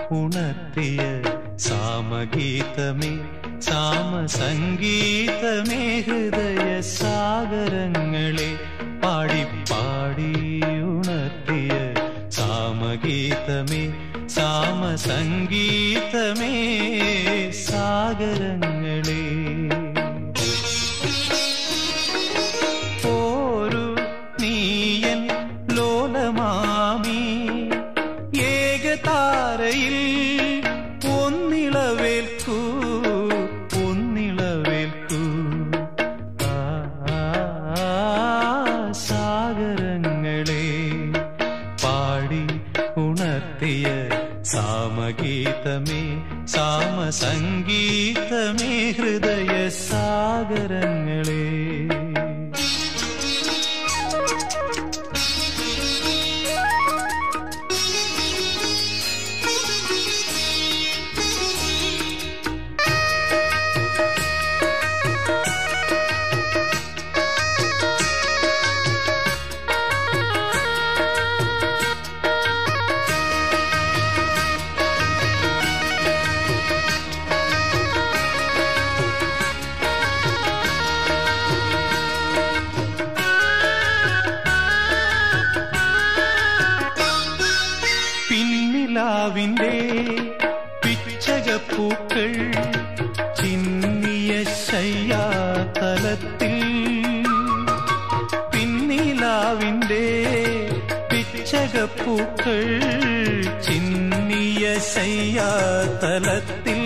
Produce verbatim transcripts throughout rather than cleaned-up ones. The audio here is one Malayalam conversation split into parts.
ഉണർത്തിയ സാമഗീതമേ സാമസംഗീതമേ ഹൃദയ സാഗരങ്ങളെ പാടി പാടി ഉണർത്തിയ സാമഗീതമേ സാമസംഗീതമേ സാഗരങ്ങളെ ഓരു നീയൻ ലോലമാമി ഏകതാരയിൽ ഒന്നിളവേൽക്കൂ ഒന്നിളവേൽക്കൂ സാഗരങ്ങളെ പാടി ഉണർത്തിയ സാമഗീതമേ സാമസംഗീതമേ ഹൃദയ സാഗരങ്ങളെ പിന്നിലാവിന്റെ പിച്ചകപ്പൂക്കൾ ചിന്നിയ ശയ്യാതലത്തിൽ പിന്നിലാവിന്റെ പിച്ചകപ്പൂക്കൾ ചിന്നിയ ശയ്യാതലത്തിൽ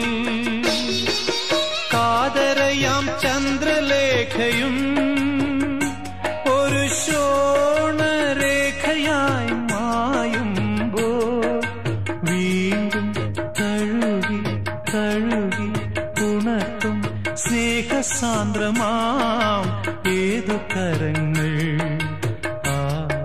കാതരയാം ചന്ദ്രലേഖയും ഒരു ശോണരേഖയായി മായുമ്പോ വീണ്ടും തഴുകി തഴുകി ഉണർത്തും സ്നേഹസാന്ദ്രമാം ഏതു കരങ്ങൾ ആ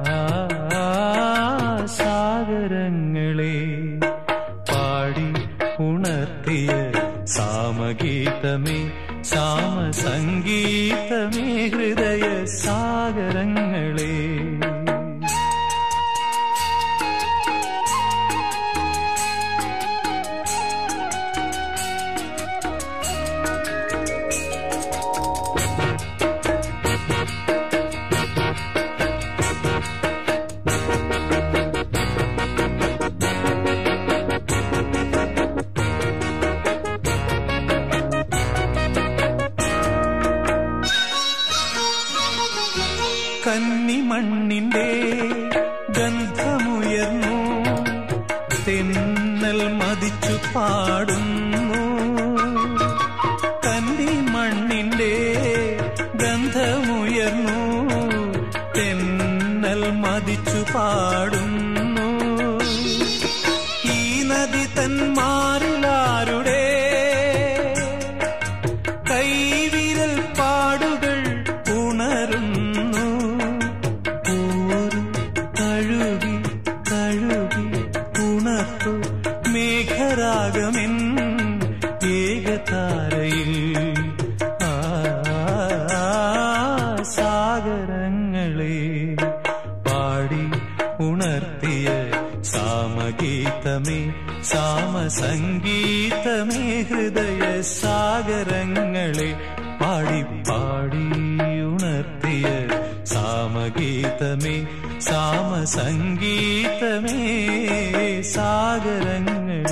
സാഗരങ്ങളെ പാടി ഉണർത്തിയ സാമഗീതമേ സാമസംഗീതമേ ഹൃദയ സാഗരങ്ങളെ കന്നിമണ്ണിന്റെ ഗന്ധമുയർന്നു തെന്നൽ മതിച്ചു പാടുന്നു കന്നിമണ്ണിന്റെ ഗന്ധമുയർന്നു തെന്നൽ മതിച്ചു പാടുന്നു ഈ നദി തന്മാറിലാരുടെ കൈവിരൽ പാടുകൾ ഉണരുന്നു തഴുകി തഴുകി ഉണർത്തു മേഘരാഗമെൻ ഏകതാരയിൽ ആ സാഗരങ്ങളെ പാടി ഉണർത്തിയ സാമഗീതമേ സാമസംഗീതമേ ഹൃദയ സാഗരങ്ങളെ പാടി പാടി ഉണർത്തിയ സാമഗീതമേ സാമസംഗീതമേ സാഗരങ്ങളെ